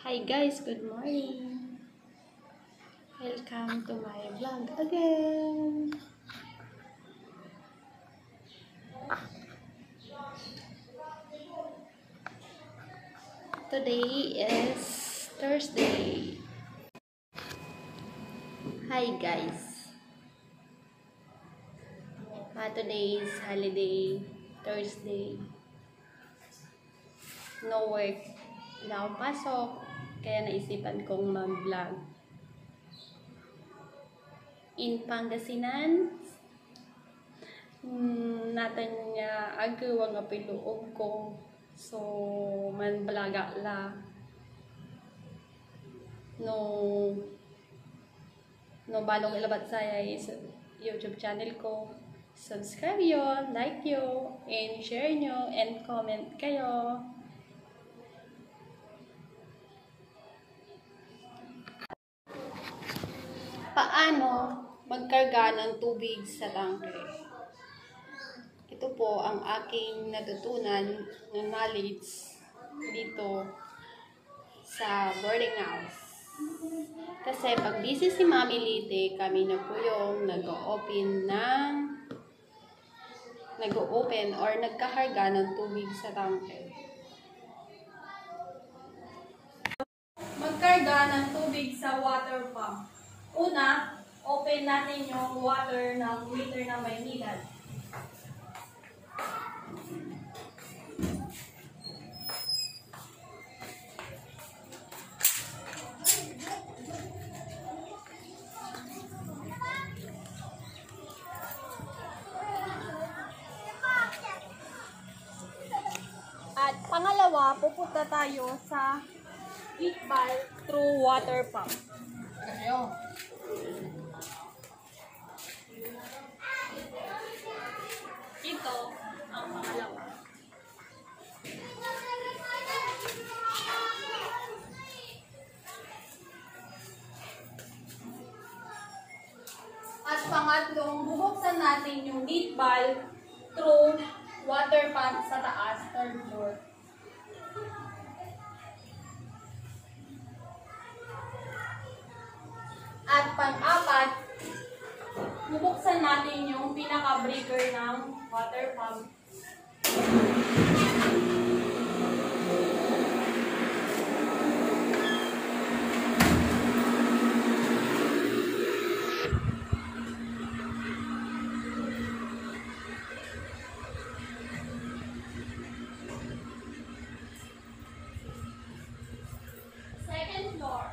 Hi guys, good morning. Welcome to my vlog again. Today is Thursday. Hi guys. Today is holiday, Thursday. No work. Wala akong pasok. Kaya naisipan kong mag-vlog. In Pangasinan, natin nga agaw nga piluog ko. So, man balaga la. No balong ilabat saya sa YouTube channel ko. Subscribe yo, like yo, and share nyo, and comment kayo. Paano magkarga ng tubig sa tangke? Ito po ang aking natutunan ng knowledge dito sa boarding house. Kasi pag busy si Mami Lite, kami na po yung nag-open or nagkakarga ng tubig sa tangke. Magkarga ng tubig sa water pump. Una, open natin yung water ng meter na may nilad. At pangalawa, pupunta tayo sa heat valve through water pump. Ito ang pangalawa. At pangatlong, bubuksan natin yung heat valve through water pump sa taas, third floor. At pang-apat, bubuksan natin yung pinaka-breaker ng water pump. Second floor,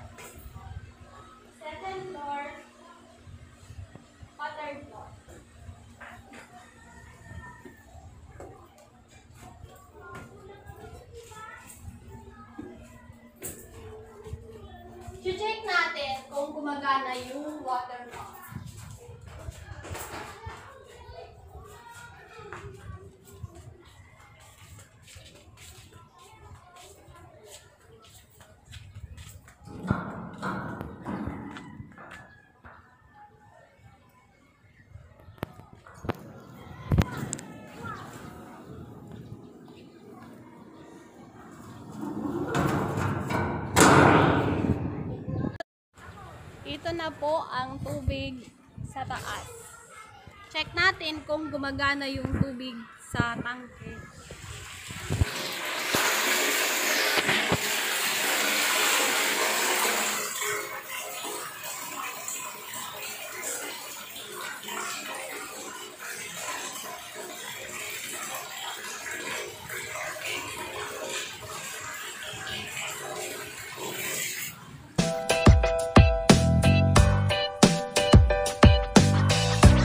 third floor. I-check natin kung gumagana yung water pump. Ito na po ang tubig sa taas. Check natin kung gumagana yung tubig sa tangke.